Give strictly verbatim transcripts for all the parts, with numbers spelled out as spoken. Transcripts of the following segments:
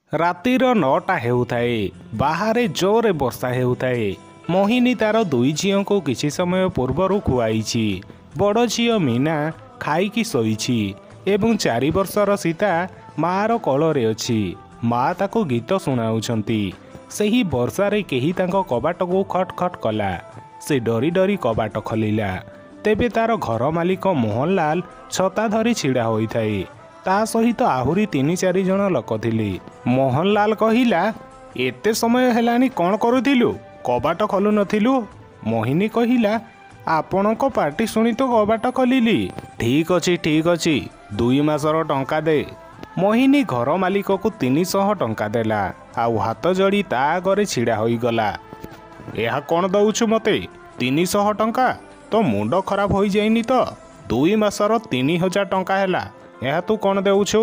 रातिर नौटा हेउथाए बाहरे जोरे वर्षा हेउथाए। मोहिनी तार दुई झील को किछि समय पूर्वर खुआई। बड़ झील मीना खाईकी शोइछि एवं चारि वर्षर सीता मार कोଳରେ अछि। माँ ताको गीत शुणाउछंती। सेही वर्षारे केही तांको कबाट को खट खट कला। से डरी डरी कबाट खलिला। तेबे तार घर मालिक मोहनलाल छता धरी छिड़ा होइथाए। ता सहित आहुरी तीन चारि जण लोक थिले। मोहनलाल कहिला, एते समय हेलानी कौन करुथिलु? कबाट खोलु नथिलु? मोहिनी कहिला, आपणक पार्टी शुणी तो कबाट खोलिली। ठीक अछि ठीक अछि, दुई मासर टंका दे। मोहिनी घर मालिक को तीन सौ टंका देला। आउ हाथ जोड़ी ता आगे छिड़ा होईगला। यह कौन दउछु मते? तीन सौ टंका? तो मुंड खराब हो जाइनी तो? दुई मासर तीन हजार टंका हैला। यह तू कौन देउछु?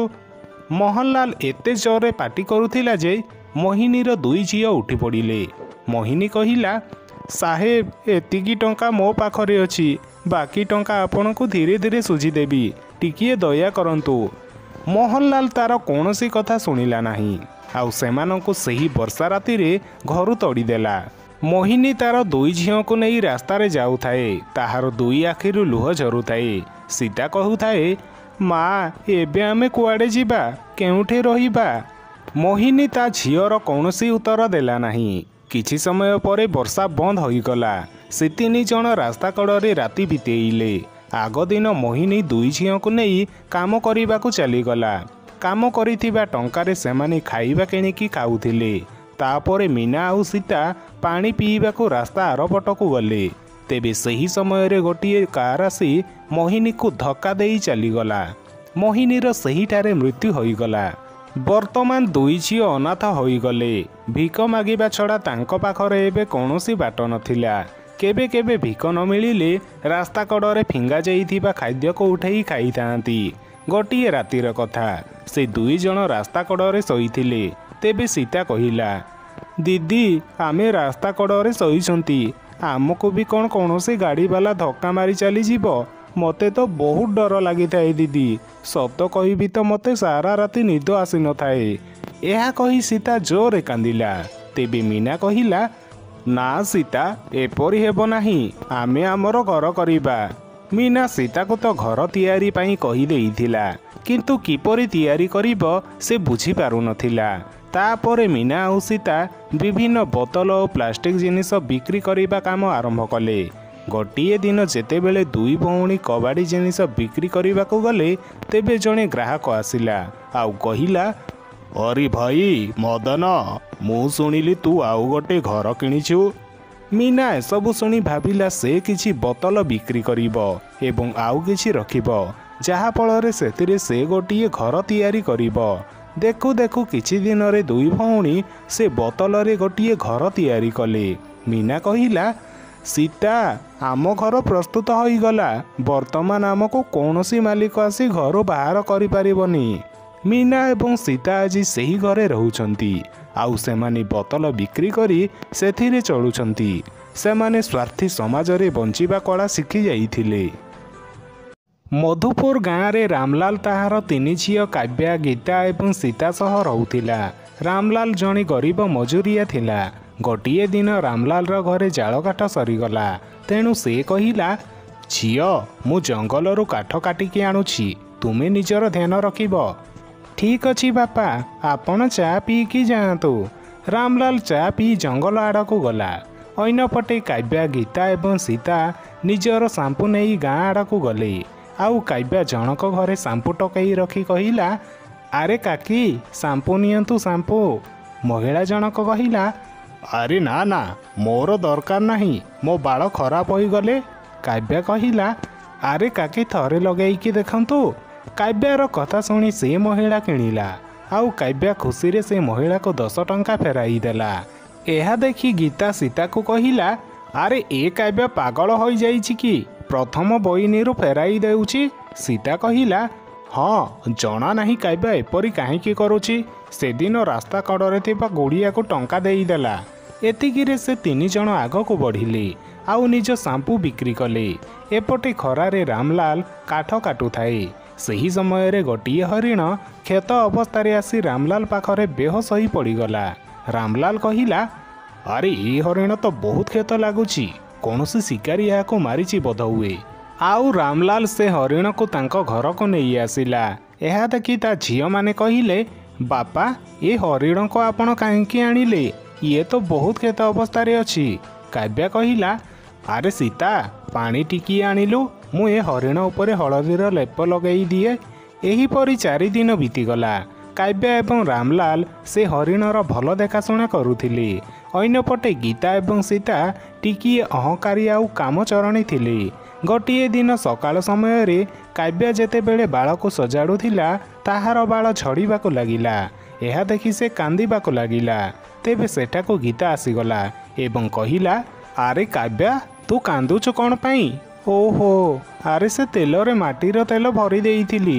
मोहनलाल एते जोरे पार्टी करुथिला जे मोहिनीर दुई झील उठी पड़िले। मोहिनी कहिला, साहेब एतिकी टंका मो पाखरे अछि, बाकी टंका आपनकु धीरे धीरे सुझीदेवी, टिकिए दया करंतु। मोहनलाल तार कौनसी कथा शुणिला नाही। आउ सेमानंकु सही वर्षा राति रे घरु तोड़ीदेला। मोहिनी तार दुई झील को नहीं रास्तारे जाउथाए। ताहार दुई आखिरु लुह झरुथाए। सीता कहूथाए, माँ एबे आमे कुआडे जीवा, केउठे रहिबा? मोहिनी ता झीवर कौनसी उत्तर देला नाही। किछि समय परे वर्षा बंद होईगला। से तीन जण रास्ता कड़े राति बितेइले। आग दिन मोहिनी दुई झील को नहीं काम करिबाकु चलीगला। काम करिथिबा टंकारे सेमाने खाइबा किणिकी खाउथिले। तापरे मीना आउ सीता पानी पीइबाकु रास्ता आरपटकु गले। तेबे सही समय रे गोटिए कार आसी मोहिनी को धक्का देई चलीगला। मोहिनीर सहीठारे मृत्यु होईगला। वर्तमान दुई झील अनाथ होईगले। भिक मागिबा छड़ा तांको पाखरे एबे कौनसी बाट नथिला। केबे केबे भिक न मिलिले रास्ता कड़े फिंगा जाइथिबा खाद्य को उठेई खाइथांती। गोटिए रातिर कथा, से दुई जण रास्ता कड़े शोइथिले। तेबे सीता कहिला, दीदी आमे रास्ता कड़े शोइछंती, आमको भी कौन कौनसी गाड़ी वाला धक्का मारी चली जीवो? मते तो बहुत डर लगी थाए दीदी, सत कहिबी तो मते सारा राति निद आसी न थाए। यह कही सीता जोरे कांदिला। तेबे मीना कहिला, ना सीता एपरी हेबो नाही, आमे आमर घर करिबा। मीना सीता को तो घर तैयारी पाई कही देइथिला, किंतु किपरि तैयारी करिबो से बुझी पारु नथिला। तापरे मीना और सीता विभिन्न बोतल और प्लास्टिक जिनिस बिक्री करने काम आरंभ कले। गोटिए दिन जेतेबेले दुई भौणी कबाड़ी जिनिस बिक्री करने को गले, तेबे जड़े ग्राहक आसिला आउ कहिला, अरे भाई मदन, मु शुणिली तू आउ गोटे घर किणिछु। मीना एसबु शुणी भाविला से किछि बोतल बिक्री करिबो एवं आउ किछि रखिबो, जहा फଳରେ सेतिरे से गोटिए घर तैयारी करिबो। देखु देखु किछि दिन रे दुई भौणी से बोतल रे गोटिए घर तैयारी कले। मीना कहिला, सीता आम घर प्रस्तुत होईगला, वर्तमान आमको कौनसी मालिक आसी घर बाहर करि परिबनी। मीना एवं सीता आज सही घरे रहउछंती। आउ सेमाने बोतल बिक्री करी सेथिरे चलुछंती। सेमाने स्वार्थी समाज रे बंचिबा कला शिखि जाइथिले। मधुपुर गाँव रे रामलाल ताहार तीन झील काव्या, गीता एवं सीता सह रहुथिला। रामलाल जणे गरीब मजुरिया थिला। गोटिए दिन रामलाल रो घरे जाल काठ सरीगला। तेणु से कहिला, झील मु जंगल रु काठ काटिकी आणुछि, तुमे निजर ध्यान रखिबो। ठीक अछि बापा, आपण चा पीकी जातु। रामलाल चा पी जंगल आड़क गला। अन्यपटे काव्या, गीता एवं सीता निजर सांपू नहीं गाँ आड़क गले। आउ काव्या जनक घरे सांपू टकई रखी कहिला, आरे काकी सांपू नियंतु सांपू। महिला जनक कहिला, अरे ना ना मोर दरकार नहीं, मो बाल खराब हो गले। काव्या कहिला, आरे काकी थरे लगेइकी देखंतु। काव्यार कथा शुणी से महिला किणिला। आउ काव्या खुशी रे से महिला को दस टंका फेराई देला। यह देखी गीता सीता को कहिला, आरे ए काव्या पागल हो जाइछि कि प्रथम बहिनी फेराई देउछि। सीता कहिला, हाँ जना नहीं काव्या एपरी काहींकी करुछि। से दिन रास्ता कड़े थिबा गुड़िया को टंका देईदेला। एतिकिरे से तीन जण आग को बढ़िले। आउ निज सांपू बिक्री कले। एपटे खरारे रामलाल काठ काटुथाए। ସେହି ସମୟରେ ଗୋଟିଏ ହରିଣ କ୍ଷତ ଅବସ୍ଥାରେ ଆସି ରାମଲାଲ ପାଖରେ ବେହୋସ ହୋଇ ପଡ଼ିଗଲା। ରାମଲାଲ କହିଲା, ଆରେ ଏ ହରିଣ ତ ବହୁତ କ୍ଷତ ଲାଗୁଛି, କୌଣସି ଶିକାରୀ ଏହାକୁ ମାରିଛି ବୋଧହୁଏ। ଆଉ ରାମଲାଲ ସେ ହରିଣକୁ ତାଙ୍କ ଘରକୁ ନେଇ ଆସିଲା। ଏହା ଦେଖି ତା ଝିଅମାନେ କହିଲେ, ବାପା, ଏ ହରିଣକୁ ଆପଣ କାହିଁକି ଆଣିଲେ? ଇଏ ତ ବହୁତ କ୍ଷତ ଅବସ୍ଥାରେ ଅଛି। କାବ୍ୟା କହିଲା, ଆରେ ସୀତା, ପାଣି ଟିକିଏ ଆଣିଲୁ, ମୁଁ ଏ ହରିଣ ଉପରେ ହଳଦୀର ଲେପ ଲଗାଇ ଦିଏ। ଏହିପରି ଚାରିଦିନ ବିତିଗଲା। କାବ୍ୟା ଏବଂ ରାମଲାଲ ସେ ହରିଣର ଭଲ ଦେଖାଶୁଣା କରୁଥିଲେ। ଅନ୍ୟପଟେ ଗୀତା ଏବଂ ସୀତା ଟିକିଏ ଅହଂକାରୀ ଆଉ କାମଚରଣୀ ଥିଲେ। ଗୋଟିଏ ଦିନ ସକାଳ ସମୟରେ କାବ୍ୟା ଯେତେବେଳେ ବାଳକୁ ସଜାଡ଼ୁଥିଲା, ତାହାର ବାଳ ଝଡ଼ିବାକୁ ଲାଗିଲା। ଏହା ଦେଖି ସେ କାନ୍ଦିବାକୁ ଲାଗିଲା। ତେବେ ସେଠାକୁ ଗୀତା ଆସିଗଲା ଏବଂ କହିଲା, ଆରେ କାବ୍ୟା, ତୁ କାନ୍ଦୁଛୁ କ'ଣ ପାଇଁ? ଓହୋ, ଆରେ ସେ ତେଲରେ ମାଟିର ତେଲ ଭରି ଦେଇଥିଲି।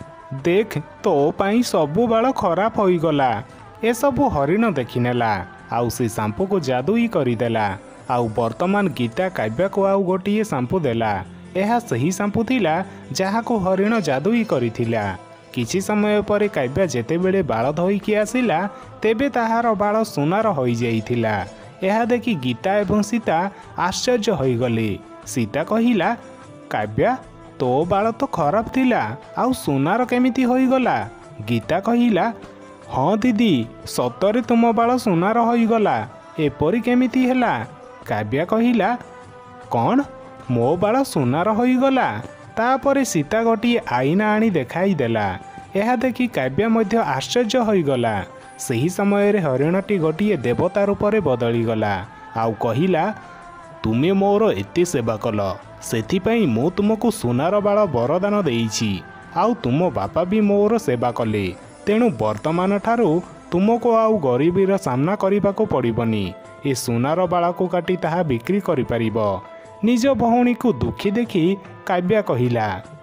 ଦେଖ, ତୋ ପାଇଁ ସବୁ ବାଳ ଖରାପ ହୋଇଗଲା। ଏସବୁ ହରିଣ ଦେଖିନେଲା ଆଉ ସେ ସାମ୍ପୁକୁ ଯାଦୁଇ କରିଦେଲା। ଆଉ ବର୍ତ୍ତମାନ ଗୀତା କାବ୍ୟାକୁ ଆଉ ଗୋଟିଏ ସାମ୍ପୁ ଦେଲା। ଏହା ସେହି ସାମ୍ପୁ ଥିଲା ଯାହାକୁ ହରିଣ ଯାଦୁଇ କରିଥିଲା। କିଛି ସମୟ ପରେ କାବ୍ୟା ଯେତେବେଳେ ବାଳ ଧୋଇକି ଆସିଲା, ତେବେ ତାହାର ବାଳ ସୁନାର ହୋଇଯାଇଥିଲା। ଏହା ଦେଖି ଗୀତା ଏବଂ ସୀତା ଆଶ୍ଚର୍ଯ୍ୟ ହୋଇଗଲେ। ସୀତା କହିଲା, କାବ୍ୟା, ତୋ ବାଳ ତ ଖରାପ ଥିଲା, ଆଉ ସୁନାର କେମିତି ହୋଇଗଲା? ଗୀତା କହିଲା, ହଁ ଦିଦି, ସତରେ ତୁମ ବାଳ ସୁନାର ହୋଇଗଲା। ଏପରି କେମିତି ହେଲା? କାବ୍ୟା କହିଲା, କ'ଣ, ମୋ ବାଳ ସୁନାର ହୋଇଗଲା? ତାପରେ ସୀତା ଗୋଟିଏ ଆଇନା ଆଣି ଦେଖାଇ ଦେଲା। ଏହା ଦେଖି କାବ୍ୟା ମଧ୍ୟ ଆଶ୍ଚର୍ଯ୍ୟ ହୋଇଗଲା। ସେହି ସମୟରେ ହରିଣଟି ଗୋଟିଏ ଦେବତା ରୂପରେ ବଦଳିଗଲା ଆଉ କହିଲା, ତୁମେ ମୋର ଏତେ ସେବା କଲ, ସେଥିପାଇଁ ମୁଁ ତୁମକୁ ସୁନାର ବାଳ ବରଦାନ ଦେଇଛି। ଆଉ ତୁମ ବାପା ବି ମୋର ସେବା କଲେ। ତେଣୁ ବର୍ତ୍ତମାନ ଠାରୁ ତୁମକୁ ଆଉ ଗରିବୀର ସାମ୍ନା କରିବାକୁ ପଡ଼ିବନି। ଏ ସୁନାର ବାଳକୁ କାଟି ତାହା ବିକ୍ରି କରିପାରିବ। ନିଜ ଭଉଣୀକୁ ଦୁଃଖୀ ଦେଖି କାବ୍ୟା କହିଲା,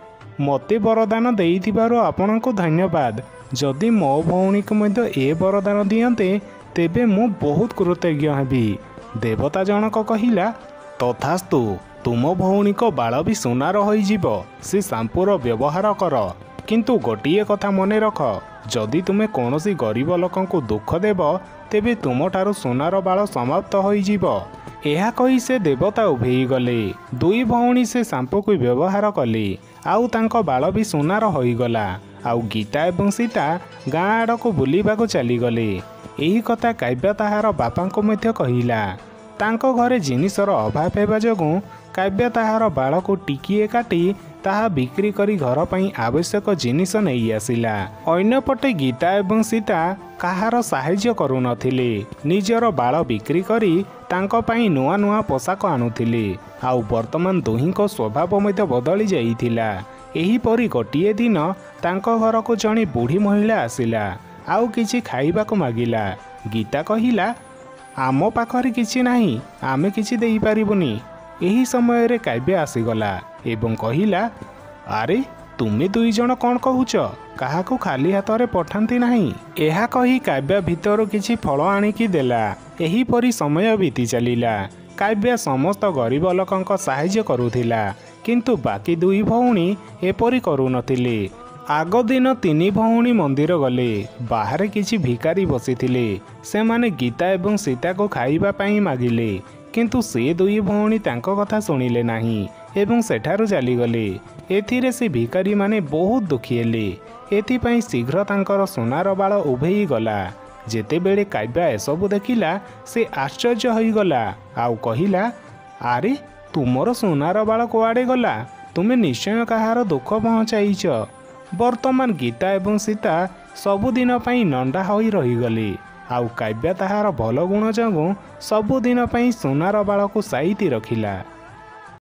ମୋତେ ବରଦାନ ଦେଇଥିବାରୁ ଆପଣଙ୍କୁ ଧନ୍ୟବାଦ। ଯଦି ମୋ ଭଉଣୀକୁ ମଧ୍ୟ ଏ ବରଦାନ ଦିଅନ୍ତେ, ତେବେ ମୁଁ ବହୁତ କୃତଜ୍ଞ ହେବି। ଦେବତା ଜଣକ କହିଲା, ତଥାସ୍ତୁ, ତୁମ ଭଉଣୀଙ୍କ ବାଳ ବି ସୁନାର ହୋଇଯିବ। ସେ ସାମ୍ପୁର ବ୍ୟବହାର କର। କିନ୍ତୁ ଗୋଟିଏ କଥା ମନେ ରଖ, ଯଦି ତୁମେ କୌଣସି ଗରିବ ଲୋକଙ୍କୁ ଦୁଃଖ ଦେବ, ତେବେ ତୁମଠାରୁ ସୁନାର ବାଳ ସମାପ୍ତ ହୋଇଯିବ। ଏହା କହି ସେ ଦେବତା ଉଭେଇ ଗଲେ। ଦୁଇ ଭଉଣୀ ସେ ସାମ୍ପୁକୁ ବ୍ୟବହାର କଲେ ଆଉ ତାଙ୍କ ବାଳ ବି ସୁନାର ହୋଇଗଲା। ଆଉ ଗୀତା ଏବଂ ସୀତା ଗାଁ ଆଡ଼କୁ ବୁଲିବାକୁ ଚାଲିଗଲେ। ଏହି କଥା କାବ୍ୟା ତାହାର ବାପାଙ୍କୁ ମଧ୍ୟ କହିଲା। ତାଙ୍କ ଘରେ ଜିନିଷର ଅଭାବ ହେବା ଯୋଗୁଁ କାବ୍ୟା ତାହାର ବାଳକୁ ଟିକିଏ କାଟି ତାହା ବିକ୍ରି କରି ଘର ପାଇଁ ଆବଶ୍ୟକ ଜିନିଷ ନେଇ ଆସିଲା। ଅନ୍ୟପଟେ ଗୀତା ଏବଂ ସୀତା କାହାର ସାହାଯ୍ୟ କରୁନଥିଲେ। ନିଜର ବାଳ ବିକ୍ରି କରି ତାଙ୍କ ପାଇଁ ନୂଆ ନୂଆ ପୋଷାକ ଆଣୁଥିଲେ। ଆଉ ବର୍ତ୍ତମାନ ଦୁହିଁଙ୍କ ସ୍ୱଭାବ ମଧ୍ୟ ବଦଳି ଯାଇଥିଲା। ଏହିପରି ଗୋଟିଏ ଦିନ ତାଙ୍କ ଘରକୁ ଜଣେ ବୁଢ଼ୀ ମହିଳା ଆସିଲା ଆଉ କିଛି ଖାଇବାକୁ ମାଗିଲା। ଗୀତା କହିଲା, ଆମ ପାଖରେ କିଛି ନାହିଁ, ଆମେ କିଛି ଦେଇପାରିବୁନି। ଏହି ସମୟରେ କାବ୍ୟା ଆସିଗଲା ଏବଂ କହିଲା, ଆରେ ତୁମେ ଦୁଇ ଜଣ କ'ଣ କହୁଛ? କାହାକୁ ଖାଲି ହାତରେ ପଠାନ୍ତି ନାହିଁ। ଏହା କହି କାବ୍ୟା ଭିତରୁ କିଛି ଫଳ ଆଣିକି ଦେଲା। ଏହିପରି ସମୟ ବିତି ଚାଲିଲା। କାବ୍ୟା ସମସ୍ତ ଗରିବ ଲୋକଙ୍କ ସାହାଯ୍ୟ କରୁଥିଲା, କିନ୍ତୁ ବାକି ଦୁଇ ଭଉଣୀ ଏପରି କରୁନଥିଲେ। ଆଗ ଦିନ ତିନି ଭଉଣୀ ମନ୍ଦିର ଗଲେ। ବାହାରେ କିଛି ଭିକାରୀ ବସିଥିଲେ। ସେମାନେ ଗୀତା ଏବଂ ସୀତାକୁ ଖାଇବା ପାଇଁ ମାଗିଲେ, କିନ୍ତୁ ସେ ଦୁଇ ଭଉଣୀ ତାଙ୍କ କଥା ଶୁଣିଲେ ନାହିଁ ଏବଂ ସେଠାରୁ ଚାଲିଗଲେ। ଏଥିରେ ସେ ଭିକାରୀମାନେ ବହୁତ ଦୁଃଖୀ ହେଲେ। ଏଥିପାଇଁ ଶୀଘ୍ର ତାଙ୍କର ସୁନାର ବାଳ ଉଭେଇ ଗଲା। ଯେତେବେଳେ କାବ୍ୟା ଏସବୁ ଦେଖିଲା, ସେ ଆଶ୍ଚର୍ଯ୍ୟ ହୋଇଗଲା ଆଉ କହିଲା, ଆରେ ତୁମର ସୁନାର ବାଳ କୁଆଡ଼େ ଗଲା? ତୁମେ ନିଶ୍ଚୟ କାହାର ଦୁଃଖ ପହଞ୍ଚାଇଛ। ବର୍ତ୍ତମାନ ଗୀତା ଏବଂ ସୀତା ସବୁଦିନ ପାଇଁ ନଣ୍ଡା ହୋଇ ରହିଗଲେ। ଆଉ କାବ୍ୟା ତାହାର ଭଲ ଗୁଣ ଯୋଗୁଁ ସବୁଦିନ ପାଇଁ ସୁନାର ବାଳକୁ ସାଇତି ରଖିଲା।